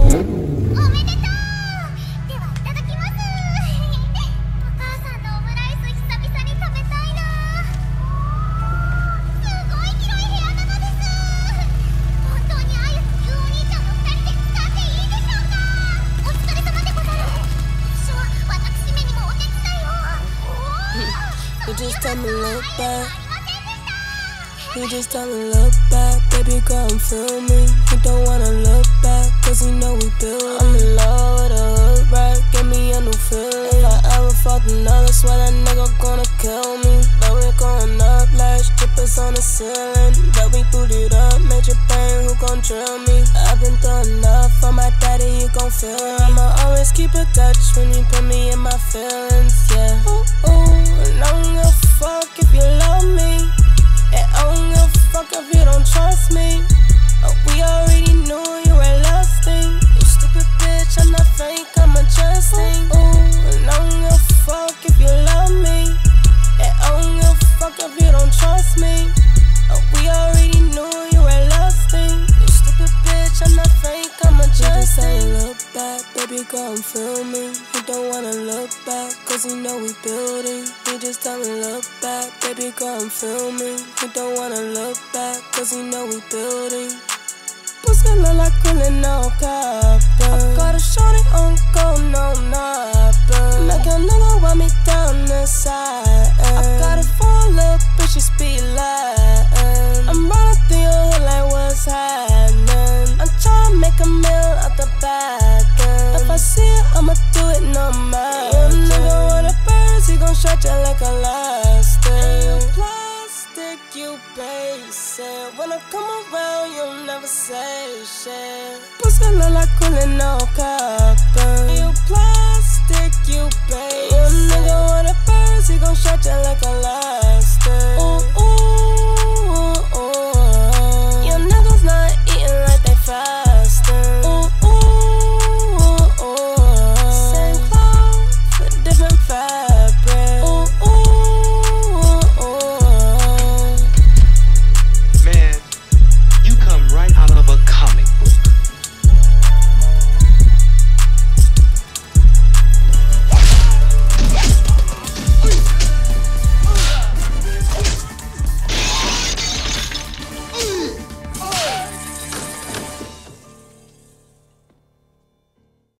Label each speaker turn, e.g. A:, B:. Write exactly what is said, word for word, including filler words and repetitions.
A: You just tell me look back. You just tell me look back. Baby girl, I'm filming. He don't wanna look back, cause he know we build. I'm in love with a hood rat, give me a new feeling. If I ever fuck another, swear that nigga gonna kill me. But we going up like strippers on the ceiling. But we booted up, major pain, who gon' drill me? I've been through enough for my daddy, you gon' feel it. I'ma always keep a touch when you put me in my feelings, yeah. Ooh, ooh, and I don't give a fuck if you love me. And I don't give a fuck if you don't trust me. Oh, we already knew you were lusting. You stupid bitch, I'm not fake, I'm adjusting. Ooh, ooh, and I don't give a fuck if you love me. And I don't give a fuck if you don't trust me. Oh, we already knew you were lusting. You stupid bitch, I'm not fake, I'm adjusting. You just say look back, baby girl, I'm filming. He don't wanna look back, cause he know we building. He just tell me look back, baby girl, I'm filming. He don't wanna look back, cause he know we building. Pussy look like coolin' no copper. I got a shorty on go, no nothing. Make a nigga want me down the side. I got a phone, little bitch, she speed Latin. I'm running through your hood like what's happening. I'm tryna make a meal out the back end. If I see it, I'ma do it no matter. Young nigga want a birds, he gon' stretch it like elastic. And you plastic, you basic. When I come around, you'll never say shit. Pussy look like coolin' no car.